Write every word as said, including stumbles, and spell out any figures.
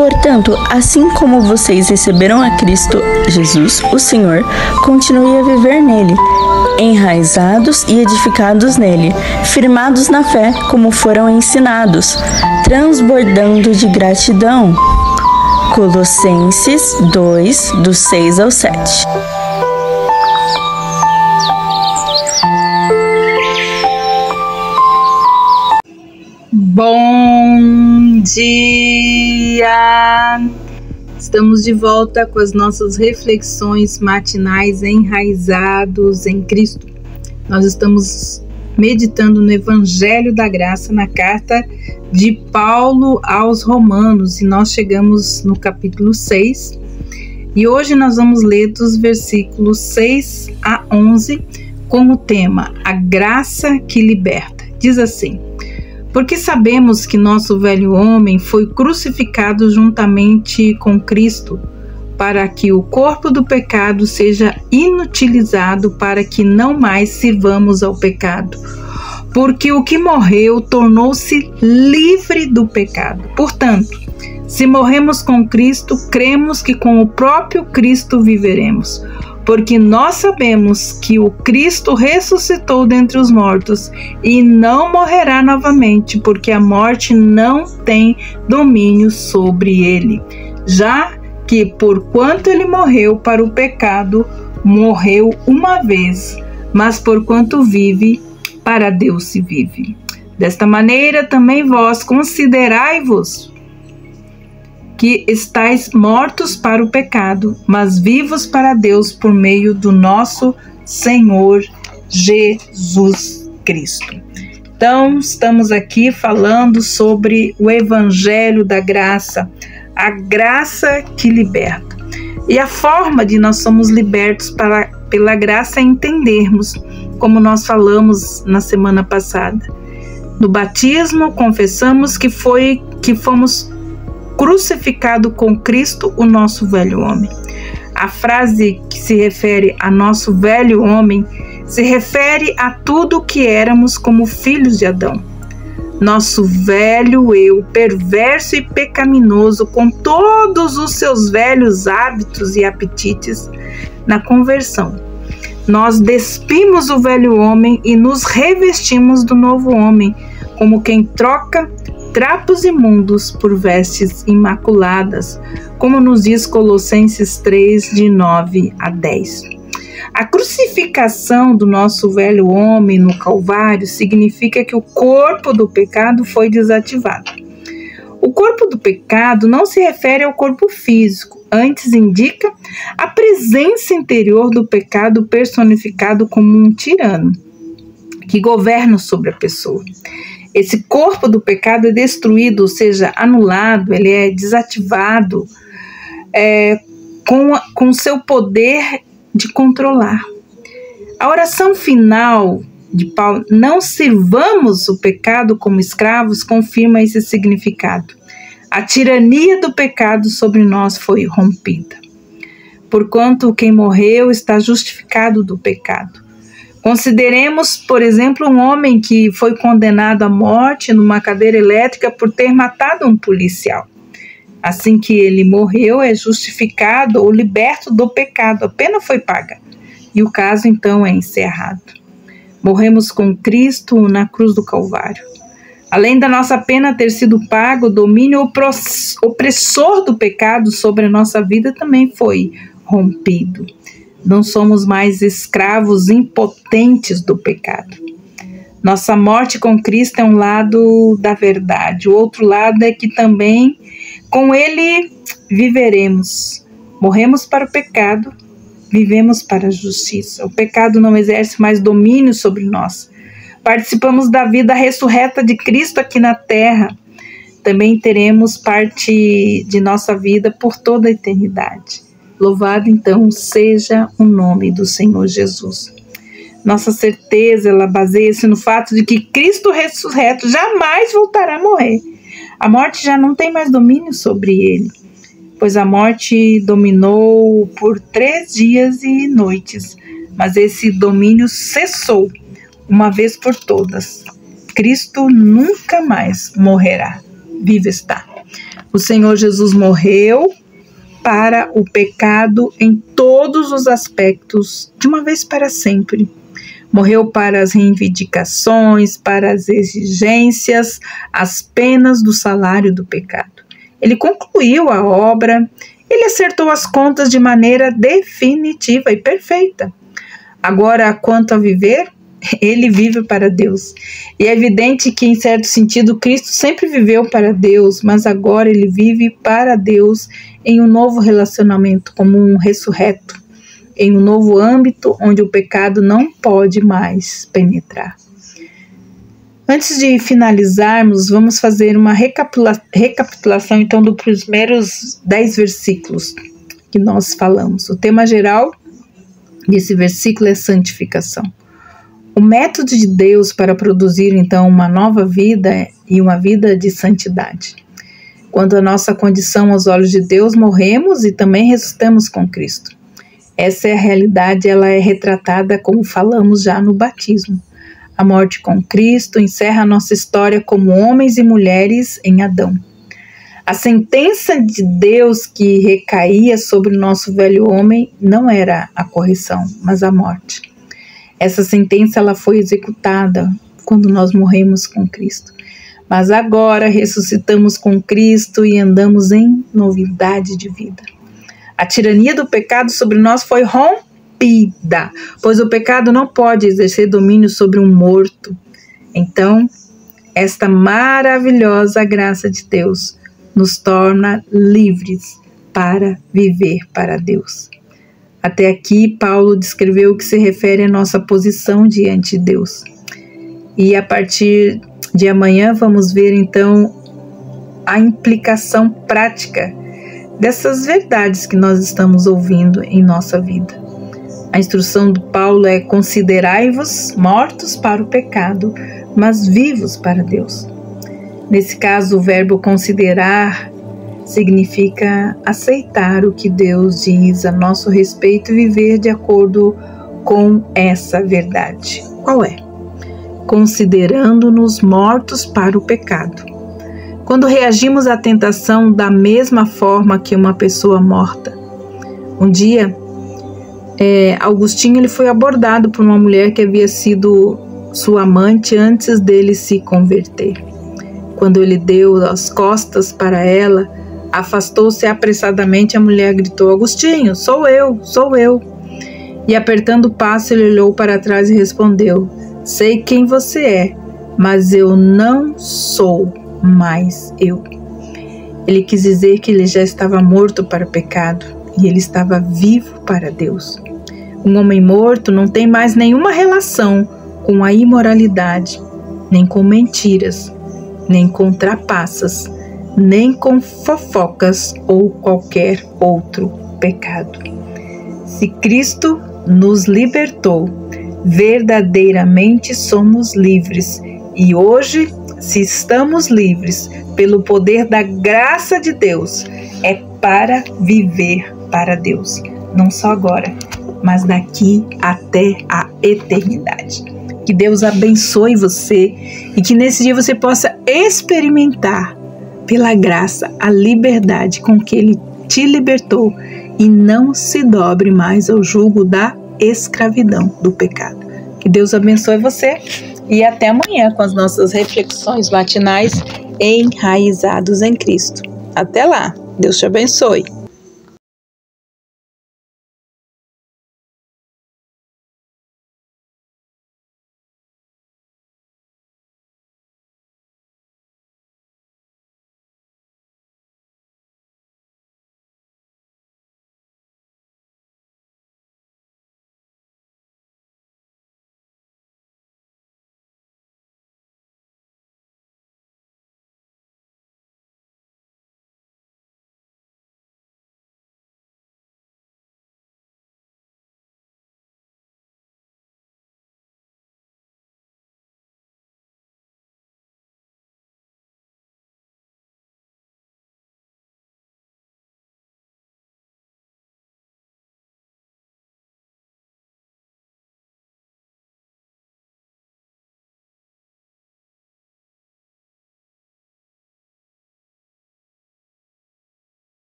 Portanto, assim como vocês receberam a Cristo Jesus, o Senhor, continue a viver nele, enraizados e edificados nele, firmados na fé como foram ensinados, transbordando de gratidão. Colossenses dois, do seis ao sete. Bom dia! Estamos de volta com as nossas reflexões matinais enraizados em Cristo. Nós estamos meditando no Evangelho da Graça na carta de Paulo aos Romanos e nós chegamos no capítulo seis e hoje nós vamos ler dos versículos seis a onze com o tema A Graça que Liberta. Diz assim: porque sabemos que nosso velho homem foi crucificado juntamente com Cristo, para que o corpo do pecado seja inutilizado para que não mais sirvamos ao pecado. Porque o que morreu tornou-se livre do pecado. Portanto, se morremos com Cristo, cremos que com o próprio Cristo viveremos. Porque nós sabemos que o Cristo ressuscitou dentre os mortos e não morrerá novamente, porque a morte não tem domínio sobre ele. Já que, porquanto ele morreu para o pecado, morreu uma vez, mas porquanto vive, para Deus se vive. Desta maneira também vós considerai-vos que estáis mortos para o pecado, mas vivos para Deus por meio do nosso Senhor Jesus Cristo. Então, estamos aqui falando sobre o Evangelho da Graça, a graça que liberta. E a forma de nós somos libertos para, pela graça é entendermos, como nós falamos na semana passada. No batismo, confessamos que, foi, que fomos crucificado com Cristo, o nosso velho homem. A frase que se refere a nosso velho homem se refere a tudo o que éramos como filhos de Adão. Nosso velho eu, perverso e pecaminoso, com todos os seus velhos hábitos e apetites, na conversão. Nós despimos o velho homem e nos revestimos do novo homem, como quem troca trapos imundos por vestes imaculadas, como nos diz Colossenses três, de nove a dez. A crucificação do nosso velho homem no Calvário significa que o corpo do pecado foi desativado. O corpo do pecado não se refere ao corpo físico, antes indica a presença interior do pecado personificado como um tirano, que governa sobre a pessoa. Esse corpo do pecado é destruído, ou seja, anulado, ele é desativado é, com, a, com seu poder de controlar. A oração final de Paulo, não sirvamos o pecado como escravos, confirma esse significado. A tirania do pecado sobre nós foi rompida. Porquanto quem morreu está justificado do pecado. Consideremos, por exemplo, um homem que foi condenado à morte numa cadeira elétrica por ter matado um policial. Assim que ele morreu, é justificado ou liberto do pecado, a pena foi paga. E o caso, então, é encerrado. Morremos com Cristo na cruz do Calvário. Além da nossa pena ter sido paga, o domínio opressor do pecado sobre a nossa vida também foi rompido. Não somos mais escravos impotentes do pecado. Nossa morte com Cristo é um lado da verdade. O outro lado é que também com Ele viveremos. Morremos para o pecado, vivemos para a justiça. O pecado não exerce mais domínio sobre nós. Participamos da vida ressurreta de Cristo aqui na terra. Também teremos parte de nossa vida por toda a eternidade. Louvado, então, seja o nome do Senhor Jesus. Nossa certeza, ela baseia-se no fato de que Cristo ressurreto jamais voltará a morrer. A morte já não tem mais domínio sobre ele, pois a morte dominou por três dias e noites, mas esse domínio cessou uma vez por todas. Cristo nunca mais morrerá. Vivo está. O Senhor Jesus morreu para o pecado em todos os aspectos, de uma vez para sempre. Morreu para as reivindicações, para as exigências, as penas do salário do pecado. Ele concluiu a obra, ele acertou as contas de maneira definitiva e perfeita. Agora, quanto a viver, ele vive para Deus. E é evidente que, em certo sentido, Cristo sempre viveu para Deus, mas agora ele vive para Deus em um novo relacionamento, como um ressurreto, em um novo âmbito onde o pecado não pode mais penetrar. Antes de finalizarmos, vamos fazer uma recapitula- recapitulação então dos primeiros dez versículos que nós falamos. O tema geral desse versículo é santificação. O método de Deus para produzir então uma nova vida e uma vida de santidade. Quando a nossa condição aos olhos de Deus, morremos e também ressuscitamos com Cristo. Essa é a realidade, ela é retratada como falamos já no batismo. A morte com Cristo encerra a nossa história como homens e mulheres em Adão. A sentença de Deus que recaía sobre o nosso velho homem não era a correção, mas a morte. Essa sentença ela foi executada quando nós morremos com Cristo. Mas agora ressuscitamos com Cristo e andamos em novidade de vida. A tirania do pecado sobre nós foi rompida, pois o pecado não pode exercer domínio sobre um morto. Então, esta maravilhosa graça de Deus nos torna livres para viver para Deus. Até aqui, Paulo descreveu o que se refere à nossa posição diante de Deus. E a partir de amanhã vamos ver então a implicação prática dessas verdades que nós estamos ouvindo em nossa vida. A instrução do Paulo é: considerai-vos mortos para o pecado, mas vivos para Deus. Nesse caso, o verbo considerar significa aceitar o que Deus diz a nosso respeito e viver de acordo com essa verdade. Qual é? Considerando-nos mortos para o pecado. Quando reagimos à tentação da mesma forma que uma pessoa morta. Um dia, é, Augustinho ele foi abordado por uma mulher que havia sido sua amante antes dele se converter. Quando ele deu as costas para ela, afastou-se apressadamente, a mulher gritou: Agostinho, sou eu, sou eu. E apertando o passo, ele olhou para trás e respondeu: sei quem você é, mas eu não sou mais eu. Ele quis dizer que ele já estava morto para o pecado e ele estava vivo para Deus. Um homem morto não tem mais nenhuma relação com a imoralidade, nem com mentiras, nem com trapaças, nem com fofocas ou qualquer outro pecado. Se Cristo nos libertou, verdadeiramente somos livres. E hoje, se estamos livres pelo poder da graça de Deus, é para viver para Deus. Não só agora, mas daqui até a eternidade. Que Deus abençoe você e que nesse dia você possa experimentar pela graça a liberdade com que Ele te libertou e não se dobre mais ao jugo da escravidão do pecado. Que Deus abençoe você e até amanhã com as nossas reflexões matinais enraizados em Cristo. Até lá, Deus te abençoe.